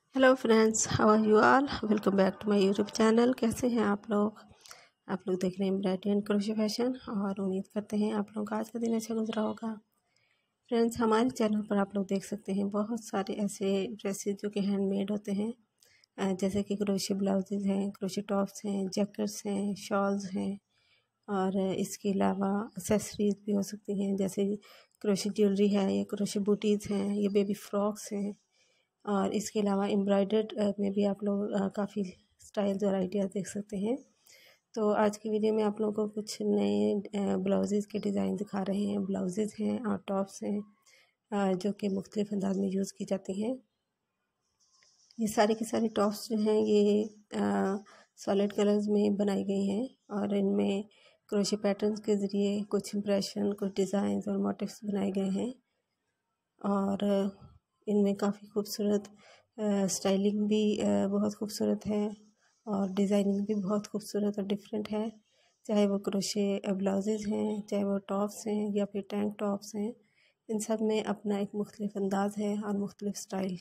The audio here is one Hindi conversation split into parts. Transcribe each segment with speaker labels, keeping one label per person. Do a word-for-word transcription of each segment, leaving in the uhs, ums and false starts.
Speaker 1: Hello friends, how are you all. Welcome back to my YouTube channel. कैसे हैं आप लोग आप लोग देख रहे हैं एम्ब्रॉयडरी एंड क्रोशे फैशन और उम्मीद करते हैं आप लोगों का आज का दिन अच्छा गुजरा होगा। फ्रेंड्स, हमारे चैनल पर आप लोग देख सकते हैं बहुत सारे ऐसे ड्रेसेस जो कि हैंडमेड होते हैं, जैसे कि क्रोशे ब्लाउजेज हैं, क्रोशे टॉप्स हैं, जैकेट्स हैं, शॉल्स हैं और इसके अलावा एक्सेसरीज भी हो सकती हैं, जैसे क्रोशे ज्वेलरी है, ये क्रोशे बूटीज़ हैं, ये बेबी फ्रॉक्स हैं और इसके अलावा एम्ब्रॉयडर्ड में भी आप लोग काफ़ी स्टाइल्स और आइडियाज़ देख सकते हैं। तो आज की वीडियो में आप लोगों को कुछ नए ब्लाउजेज़ के डिज़ाइन दिखा रहे हैं। ब्लाउजेज़ हैं और टॉप्स हैं जो कि मुख्तलिफ़ अंदाज में यूज़ की जाती हैं। ये सारी की सारी टॉप्स जो हैं ये सॉलिड कलर्स में बनाई गई हैं और इनमें क्रोशे पैटर्न्स के ज़रिए कुछ इम्प्रेशन, कुछ डिज़ाइन और मोटिव्स बनाए गए हैं और इनमें काफ़ी खूबसूरत स्टाइलिंग भी बहुत खूबसूरत है और डिज़ाइनिंग भी बहुत खूबसूरत और डिफरेंट है। चाहे वो क्रोशे ब्लाउजेज़ हैं, चाहे वो टॉप्स हैं या फिर टैंक टॉप्स हैं, इन सब में अपना एक मुख्तलिफ अंदाज है और मुख्तलिफ स्टाइल।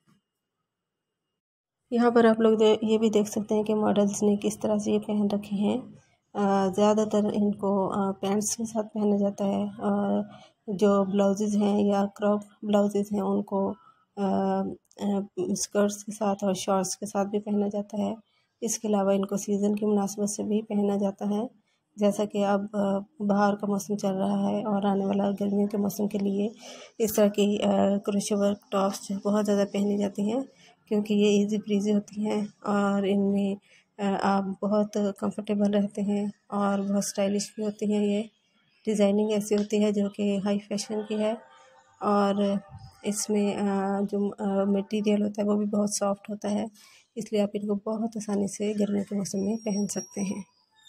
Speaker 1: यहाँ पर आप लोग दे, ये भी देख सकते हैं कि मॉडल्स ने किस तरह से ये पहन रखे हैं। ज़्यादातर इनको पैंट्स के साथ पहना जाता है और जो ब्लाउजेज़ हैं या क्रॉप ब्लाउजेज़ हैं उनको स्कर्ट्स के साथ और शॉर्ट्स के साथ भी पहना जाता है। इसके अलावा इनको सीज़न की मुनासिबत से भी पहना जाता है, जैसा कि अब बाहर का मौसम चल रहा है और आने वाला गर्मियों के मौसम के लिए इस तरह की क्रोशे वर्क टॉप्स बहुत ज़्यादा पहनी जाती हैं, क्योंकि ये इजी ब्रीजी होती हैं और इनमें आप बहुत कंफर्टेबल रहते हैं और बहुत स्टाइलिश भी होती हैं। ये डिज़ाइनिंग ऐसी होती है जो कि हाई फैशन की है और इसमें जो मटेरियल होता है वो भी बहुत सॉफ्ट होता है, इसलिए आप इनको बहुत आसानी से गर्मियों के मौसम में पहन सकते हैं।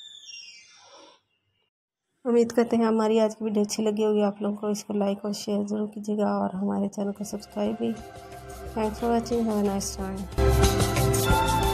Speaker 1: उम्मीद करते हैं हमारी आज की वीडियो अच्छी लगी होगी आप लोगों को। इसको लाइक और शेयर ज़रूर कीजिएगा और हमारे चैनल को सब्सक्राइब भी। Thanks for watching, have a nice time.